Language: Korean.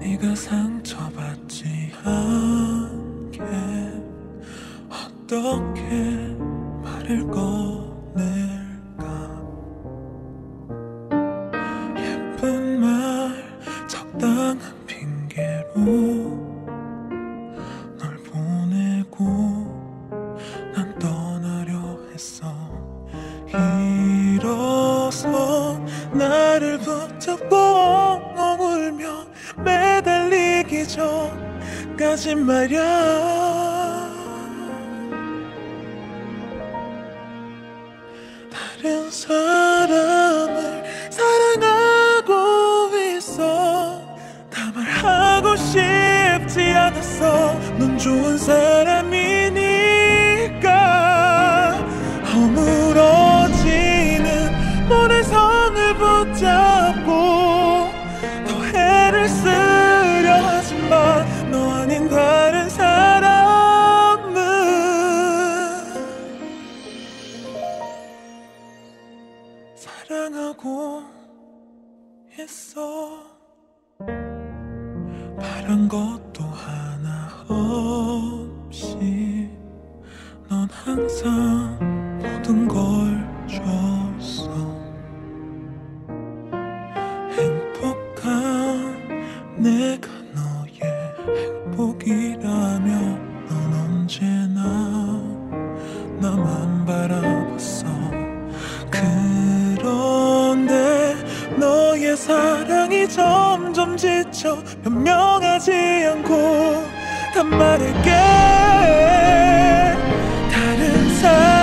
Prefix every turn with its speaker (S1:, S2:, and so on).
S1: 네가 상처받지 않게 어떻게 말을 꺼낼까. 예쁜 말 적당한 핑계로 널 보내고 난 떠나려 했어. 일어서 나를 붙잡고 울며 매달리기 전까지 말야. 다른 사람을 사랑하고 있어. 다 말하고 싶지 않았어. 넌 좋은 사람이니까. 허물어지는 모래성을 붙잡고 더 애를 쓰려 하지만 너 아닌 다른 사람은 사랑하고 있어. 바란 것도 하나 없이 넌 항상 모든 걸 줬어. 행복한 내가 너의 행복이라면 넌 언제나 나만 바라봤어. 그런데 너의 사랑이 점점 지쳐 변명하지 않고 다 말할게. 다른 사람